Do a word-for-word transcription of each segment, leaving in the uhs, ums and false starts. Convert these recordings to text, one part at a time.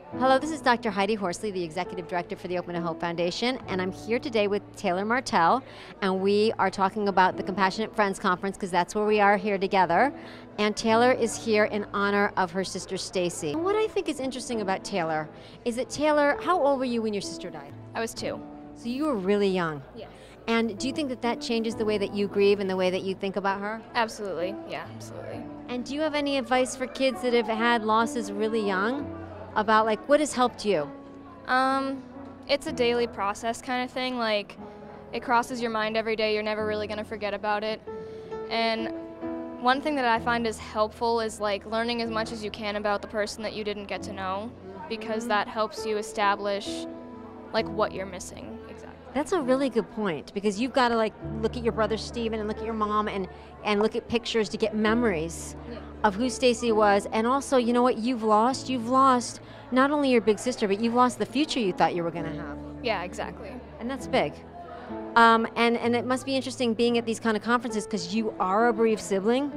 Hello, this is Doctor Heidi Horsley, the Executive Director for the Open to Hope Foundation, and I'm here today with Taylor Martel, and we are talking about the Compassionate Friends Conference because that's where we are here together. And Taylor is here in honor of her sister Stacy. What I think is interesting about Taylor is that Taylor, how old were you when your sister died? I was two. So you were really young. Yes. And do you think that that changes the way that you grieve and the way that you think about her? Absolutely. Yeah, absolutely. And do you have any advice for kids that have had losses really young about like what has helped you? Um, it's a daily process kind of thing. Like, it crosses your mind every day. You're never really going to forget about it. And one thing that I find is helpful is like learning as much as you can about the person that you didn't get to know, because that helps you establish like what you're missing. Exactly. That's a really good point, because you've got to like look at your brother Steven and look at your mom and and look at pictures to get memories Yeah. of who Stacy was. And also, you know what you've lost? You've lost not only your big sister, but you've lost the future you thought you were going to have. Yeah, exactly. And that's big. Um, and, and it must be interesting being at these kind of conferences because you are a bereaved sibling.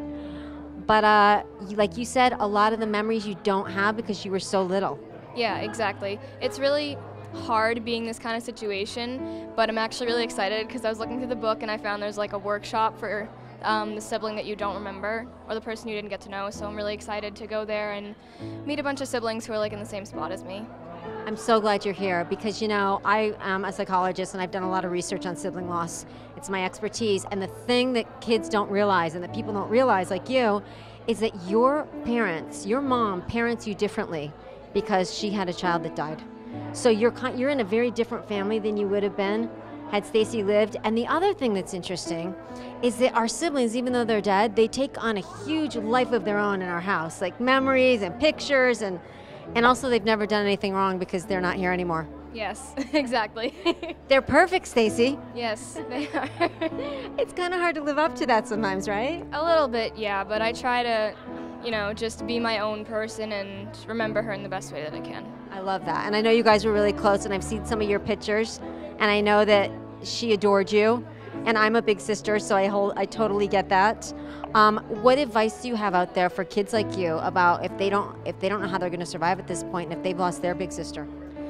But uh, you- like you said, a lot of the memories you don't have because you were so little. Yeah, exactly. It's really hard being this kind of situation, but I'm actually really excited because I was looking through the book and I found there's like a workshop for um, the sibling that you don't remember or the person you didn't get to know, so I'm really excited to go there and meet a bunch of siblings who are like in the same spot as me. I'm so glad you're here because, you know, I am a psychologist and I've done a lot of research on sibling loss. It's my expertise, and the thing that kids don't realize and that people don't realize, like you, is that your parents, your mom parents you differently because she had a child that died. So you're ki- you're in a very different family than you would have been had Stacy lived. And the other thing that's interesting is that our siblings, even though they're dead, they take on a huge life of their own in our house, like memories and pictures, and and also they've never done anything wrong because they're not here anymore. Yes, exactly. They're perfect, Stacy. Yes, they are. It's kind of hard to live up to that sometimes, right? A little bit, yeah, but I try to, you know, just be my own person and remember her in the best way that I can. I love that. And I know you guys were really close, and I've seen some of your pictures, and I know that she adored you. And I'm a big sister, so I hold, I totally get that. Um, what advice do you have out there for kids like you about if they don't if they don't know how they're going to survive at this point, and if they've lost their big sister?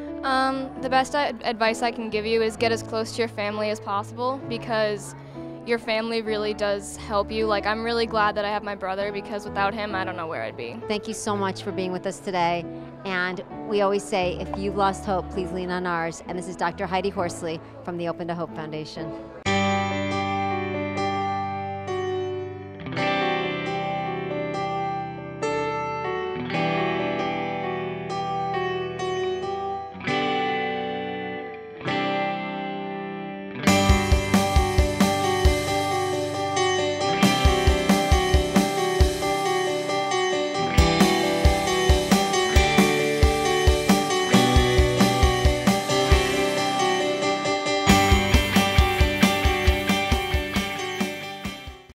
Um, the best ad- advice I can give you is get as close to your family as possible, because your family really does help you. Like, I'm really glad that I have my brother, because without him, I don't know where I'd be. Thank you so much for being with us today. And we always say, if you've lost hope, please lean on ours. And this is Doctor Heidi Horsley from the Open to Hope Foundation.